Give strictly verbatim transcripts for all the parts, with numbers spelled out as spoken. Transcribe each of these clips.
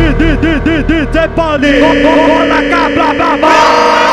D J Paulinho, cola cabra babá.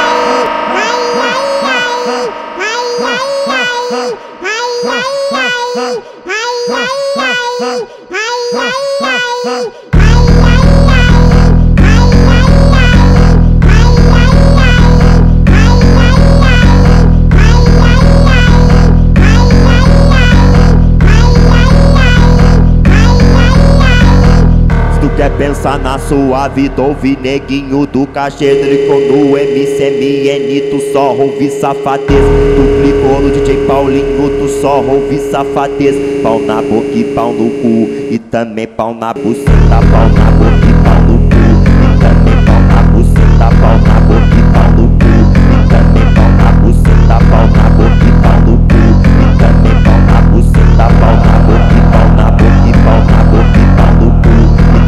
Quer pensar na sua vida, ouve neguinho do cachê. No M C M N tu só ouve safadez. Tu clicou no D J Paulinho, tu só ouve safadez. Pau na boca e pau no cu, e também pau na buceta. Pau na boca e pau no cu, e também pau na buceta. Pau na boca e pau no cu, e também pau na buceta. Pau na boca e pau no cu, e também pau na buceta. Pau na boca e pau na boca e pau na boca e pau no cu.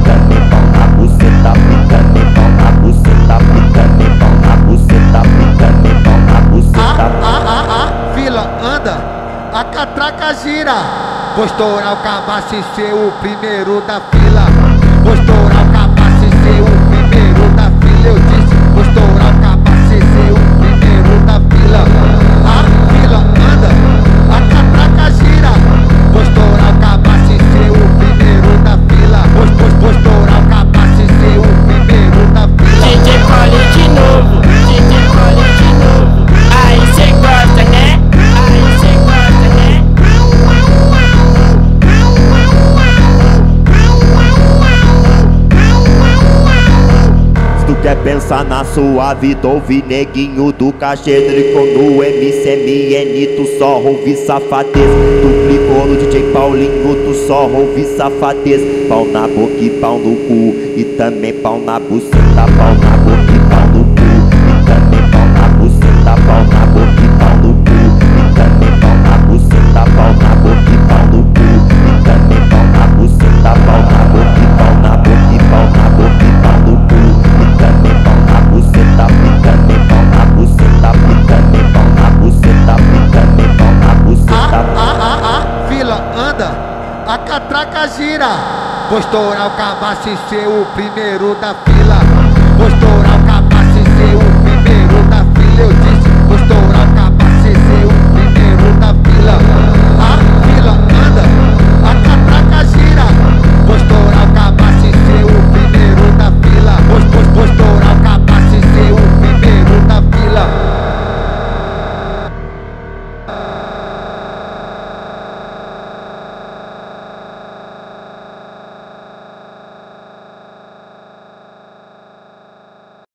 A catraca gira. Vou estourar o cabaço e ser o primeiro da fila. Vou estourar o cabaço e ser o primeiro da fila. Eu disse, vou estourar o cabaço e ser o primeiro da fila. A fila anda, a catraca gira. Vou estourar o cabaço e ser o primeiro da fila. Vou, vou, vou estourar o cabaço e ser o primeiro da fila. D J Paulinho de novo, D J Paulinho de novo. Aí cê gosta, né? Quer pensar na sua vida, ouve neguinho do cachê. No M C M N tu só ouve safadez. Tu clicou no D J Paulinho, tu só ouve safadez. Pau na boca e pau no cu, e também pau na buceta. Pau na boca e pau no cu, e também pau na buceta. Pau na boca e pau no cu, e também pau na buceta. Pau na boca e pau no cu, e também pau na buceta. Pau na boca e pau na boca e pau na boca e pau no cu. Também pau na buceta, também pau na buceta, também pau na buceta, também pau na buceta. A, a, a, a fila anda, a catraca gira. Vou estourar o cabaço e ser o primeiro da fila.